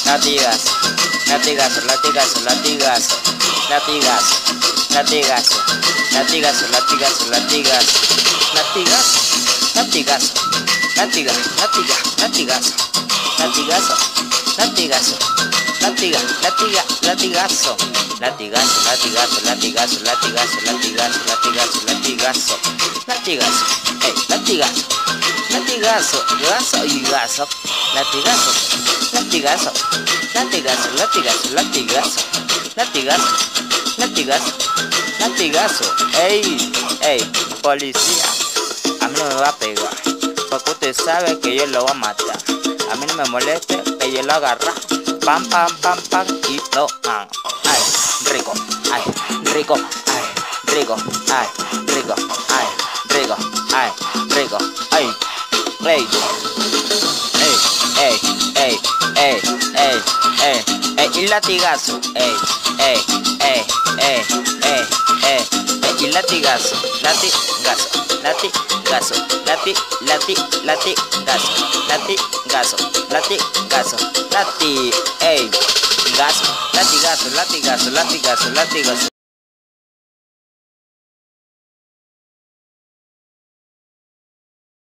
latigazo, latigazo, latigazo, latigazo, latigazo, latigazo, latigazo, latigazo, latigazo, latigazo, latigazo, latiga, latiga, latigazo, latigazo, latigazo, latiga, latiga, latigazo, latigazo, latigazo, latigazo, latigazo, latigazo, latigazo, latigazo, latigazo, latigazo, latigazo, gazo y gazo, latigazo, latigazo, latigazo, latigazo, latigazo, latigazo, latigazo, latigazo, policía, a mí no me va a pegar, porque usted sabe que yo lo voy a matar, a mí no me moleste que yo lo agarra, pam, pam, pam, pam, y lo hago, rico, rico, rico, rico, rico, rico, y latigazo, y latigazo, latigazo, latigazo, latigazo, latigazo, latigazo, latigazo, latigazo, latigazo, latigazo, latigazo.